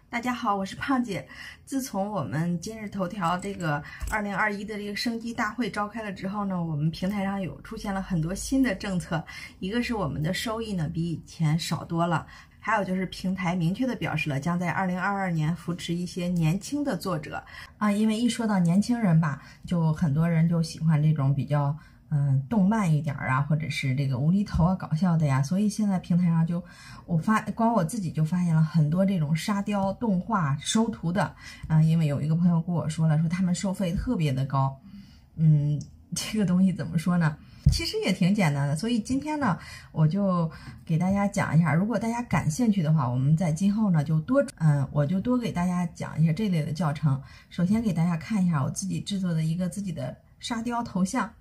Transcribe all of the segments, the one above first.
大家好，我是胖姐。自从我们今日头条这个2021的这个生机大会召开了之后呢，我们平台上出现了很多新的政策。一个是我们的收益呢比以前少多了，还有就是平台明确的表示了将在2022年扶持一些年轻的作者啊。因为一说到年轻人吧，就很多人就喜欢这种比较动漫一点啊，或者是这个无厘头啊、搞笑的呀，所以现在平台上光我自己就发现了很多这种沙雕动画收徒的因为有一个朋友跟我说他们收费特别的高，这个东西怎么说呢？其实也挺简单的，所以今天呢，我就给大家讲一下，如果大家感兴趣的话，我们在今后呢我就多给大家讲一下这类的教程。首先给大家看一下我自己制作的一个自己的沙雕头像。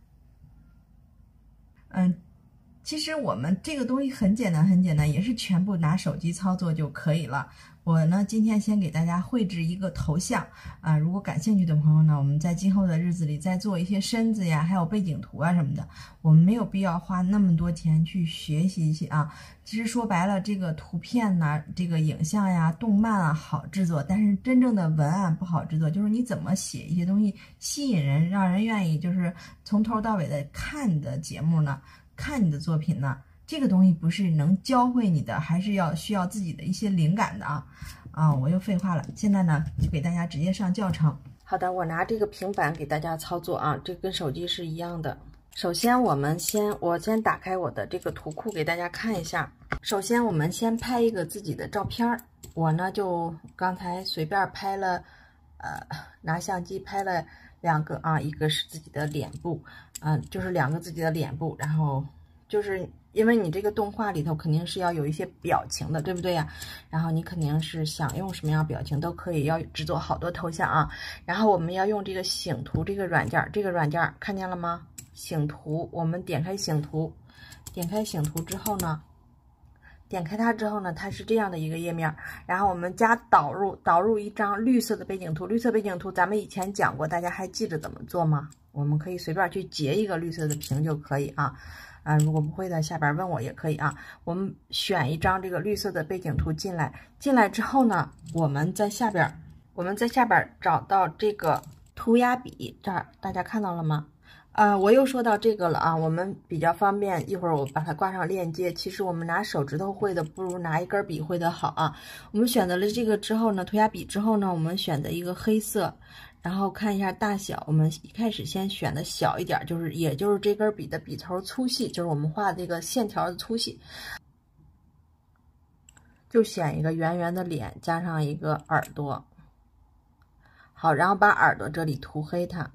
其实我们这个东西很简单，也是全部拿手机操作就可以了。我呢，今天先给大家绘制一个头像如果感兴趣的朋友呢，我们在今后的日子里再做一些身子呀，还有背景图啊什么的。我们没有必要花那么多钱去学习一些其实说白了，这个图片呢，这个影像呀、动漫好制作，但是真正的文案不好制作。就是你怎么写一些东西吸引人，让人愿意就是从头到尾的看你的节目呢，看你的作品呢，这个东西不是能教会你的，还是需要自己的一些灵感的我又废话了，现在呢就给大家直接上教程。好的，我拿这个平板给大家操作这跟手机是一样的。首先我先打开我的这个图库给大家看一下。首先我们先拍一个自己的照片，我呢就刚才随便拍了拿相机拍了两个一个是自己的脸部就是两个自己的脸部，然后就是因为你这个动画里头肯定是要有一些表情的，对不对呀？然后你肯定是想用什么样表情都可以，要制作好多头像然后我们要用这个醒图这个软件，看见了吗？醒图，我们点开醒图，点开它之后呢，它是这样的一个页面，然后我们加导入一张绿色的背景图。绿色背景图咱们以前讲过，大家还记着怎么做吗？我们可以随便去截一个绿色的屏就可以如果不会的下边问我也可以我们选一张这个绿色的背景图进来之后呢，我们在下边找到这个涂鸦笔，这儿大家看到了吗？我又说到这个了我们比较方便，一会儿我把它挂上链接。其实我们拿手指头绘的不如拿一根笔绘的好我们选择了这个之后呢，涂鸦笔之后呢，我们选择一个黑色，然后看一下大小，我们一开始先选的小一点，也就是这根笔的笔头粗细，就是我们画的这个线条的粗细。就选一个圆圆的脸，加上一个耳朵。好，然后把耳朵这里涂黑它。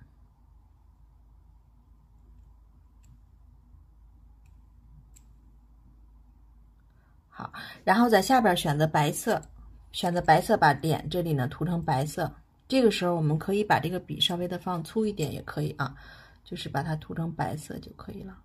好，然后在下边选择白色，把脸这里呢涂成白色。这个时候我们可以把这个笔稍微的放粗一点也可以就是把它涂成白色就可以了。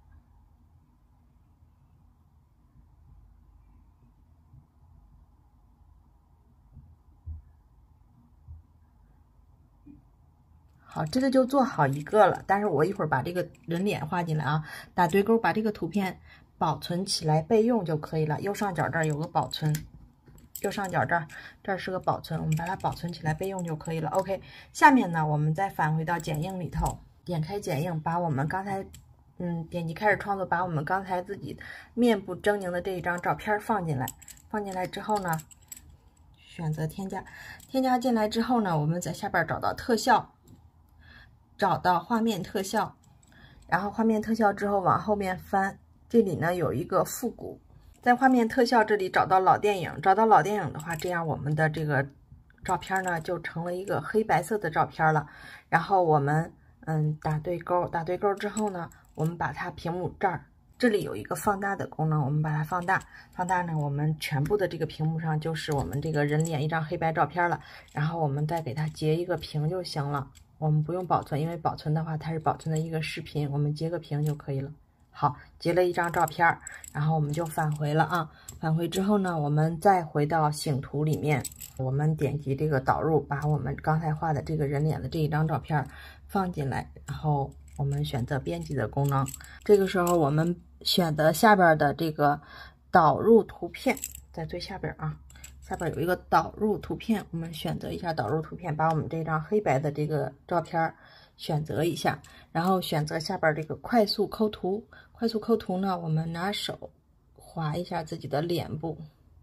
好，这个就做好一个了，但是我一会儿把这个人脸画进来打对勾，把这个图片保存起来备用就可以了。右上角这儿有个保存，右上角这儿是个保存，我们把它保存起来备用就可以了。OK， 下面呢，我们再返回到剪映里头，点开剪映，把我们刚才点击开始创作，把我们刚才自己面部狰狞的这一张照片放进来之后呢，选择添加进来之后呢，我们在下边找到特效，找到画面特效，然后画面特效之后往后面翻，这里呢有一个复古，在画面特效这里找到老电影，的话，这样我们的这个照片呢就成了一个黑白色的照片了。然后我们打对勾之后呢，我们把它屏幕这里有一个放大的功能，我们把它放大呢，我们全部的这个屏幕上就是我们这个人脸一张黑白照片了。然后我们再给它截一个屏就行了，我们不用保存，因为保存的话它是保存的一个视频，我们截个屏就可以了。好，截了一张照片，然后我们就返回了返回之后呢，我们再回到醒图里面，我们点击这个导入，把我们刚才画的这个人脸的这一张照片放进来，然后我们选择编辑的功能。这个时候我们选择下边的这个导入图片，在最下边下边有一个导入图片，我们选择一下导入图片，把我们这张黑白的这个照片选择一下，然后选择下边这个快速抠图。快速抠图呢，我们拿手划一下自己的脸部。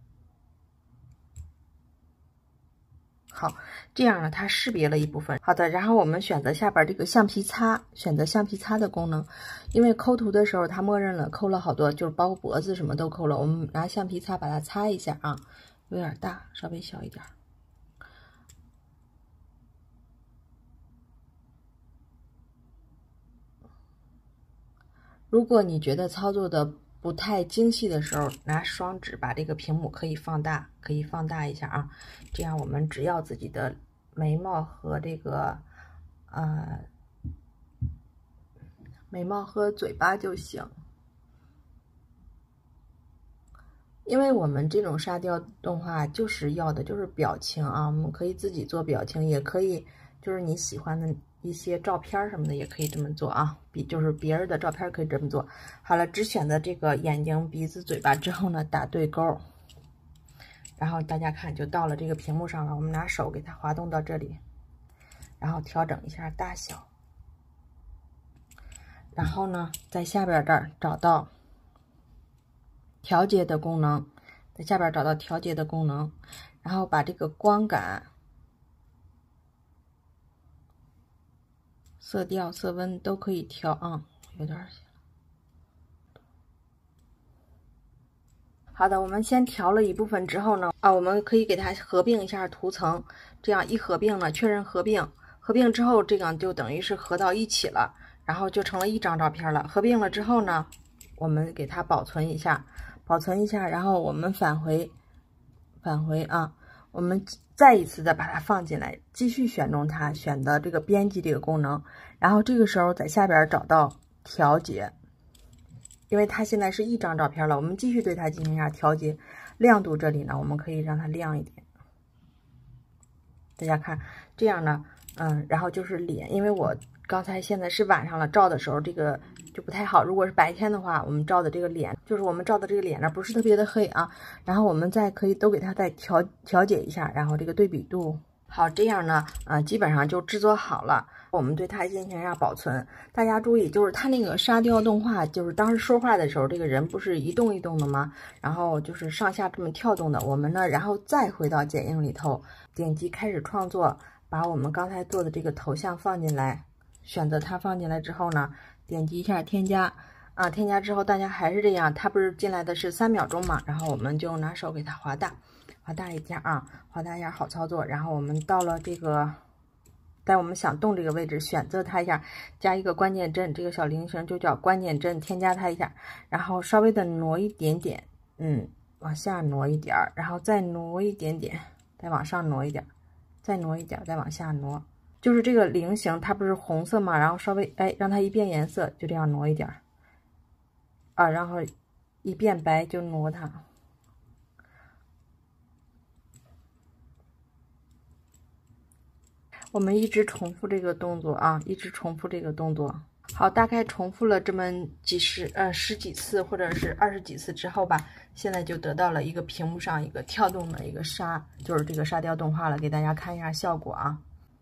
好，这样呢，它识别了一部分。好的，然后我们选择下边这个橡皮擦，选择橡皮擦的功能，因为抠图的时候它默认了抠了好多，就是包括脖子什么都抠了。我们拿橡皮擦把它擦一下啊，有点大，稍微小一点。如果你觉得操作的不太精细的时候，拿双指把这个屏幕可以放大，一下啊。这样我们只要自己的眉毛和这个眉毛和嘴巴就行。因为我们这种沙雕动画就是要的就是表情啊，我们可以自己做表情，也可以就是你喜欢的一些照片什么的也可以这么做啊，就是别人的照片可以这么做。好了，只选择这个眼睛、鼻子、嘴巴之后呢，打对勾，然后大家看就到了这个屏幕上了。我们拿手给它滑动到这里，然后调整一下大小，然后呢，在下边这儿找到调节的功能，在下边找到调节的功能，然后把这个光感、色调、色温都可以调啊，有点好的，我们先调了一部分之后呢，我们可以给它合并一下图层，这样一合并呢，确认合并，合并之后这个就等于是合到一起了，然后就成了一张照片了。合并了之后呢，我们给它保存一下，然后我们返回啊，我们再一次的把它放进来，继续选中它，选择这个编辑这个功能，然后这个时候在下边找到调节。因为它现在是一张照片了，我们继续对它进行一下调节。亮度这里呢，我们可以让它亮一点。大家看，这样呢，然后就是脸，因为我刚才现在是晚上了，照的时候这个就不太好。如果是白天的话，我们照的这个脸，就是我们照的这个脸呢，不是特别的黑啊。然后我们再可以都给它再调节一下，然后这个对比度。好，这样呢，基本上就制作好了。我们对它进行一下保存。大家注意，就是它那个沙雕动画，就是当时说话的时候，这个人不是一动一动的吗？然后就是上下这么跳动的。我们呢，然后再回到剪映里头，点击开始创作，把我们刚才做的这个头像放进来，选择它放进来之后呢，点击一下添加。添加之后大家还是这样，它不是进来的是3秒钟嘛？然后我们就拿手给它划大一下啊，划大一下好操作。然后我们到了这个。在我们想动这个位置，选择它一下，加一个关键帧，这个小菱形就叫关键帧，添加它一下，然后稍微的挪一点点，往下挪一点，然后再挪一点点，再往上挪一点，再挪一点，再往下挪，就是这个菱形它不是红色嘛，然后稍微让它一变颜色，就这样挪一点然后一变白就挪它。我们一直重复这个动作啊，一直重复这个动作。好，大概重复了这么十几次或者是20几次之后吧，现在就得到了一个屏幕上一个跳动的一个就是这个沙雕动画了，给大家看一下效果啊。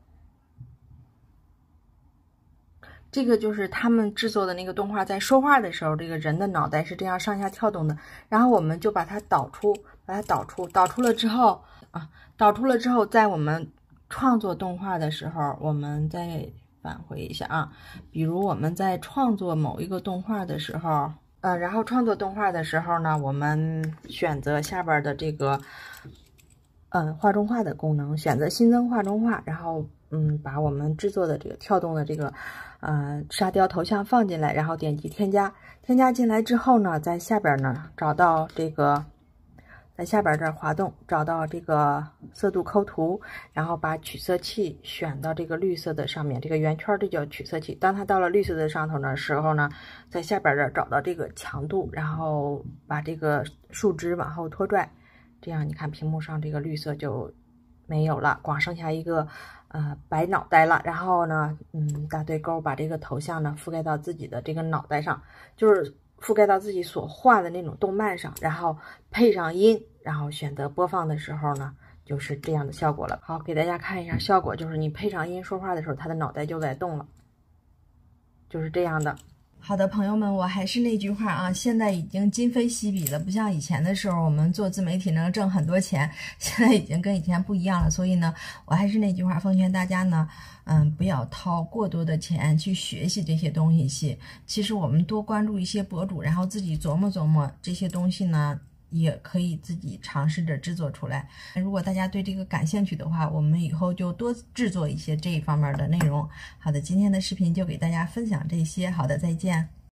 这个就是他们制作的那个动画，在说话的时候，这个人的脑袋是这样上下跳动的。然后我们就把它导出了之后在我们创作动画的时候，我们再返回一下啊。比如我们在创作某一个动画的时候，然后创作动画的时候呢，我们选择下边的这个画中画的功能，选择新增画中画，然后把我们制作的这个跳动的这个沙雕头像放进来，然后点击添加。添加进来之后呢，在下边呢找到这个。在下边这儿滑动，找到这个色度抠图，然后把取色器选到这个绿色的上面，这个圆圈这叫取色器。当它到了绿色的上头的时候呢，在下边这儿找到这个强度，然后把这个树枝往后拖拽，这样你看屏幕上这个绿色就没有了，光剩下一个白脑袋了。然后呢，打对勾，把这个头像呢覆盖到自己的这个脑袋上，就是覆盖到自己所画的那种动漫上，然后配上音，然后选择播放的时候呢，就是这样的效果了。好，给大家看一下效果，就是你配上音说话的时候，他的脑袋就在动了，就是这样的。好的，朋友们，我还是那句话啊，现在已经今非昔比了，不像以前的时候，我们做自媒体能挣很多钱，现在已经跟以前不一样了。所以呢，我还是那句话，奉劝大家呢，不要掏过多的钱去学习这些东西。其实我们多关注一些博主，然后自己琢磨琢磨这些东西呢，也可以自己尝试着制作出来。如果大家对这个感兴趣的话，我们以后就多制作一些这一方面的内容。好的，今天的视频就给大家分享这些。好的，再见。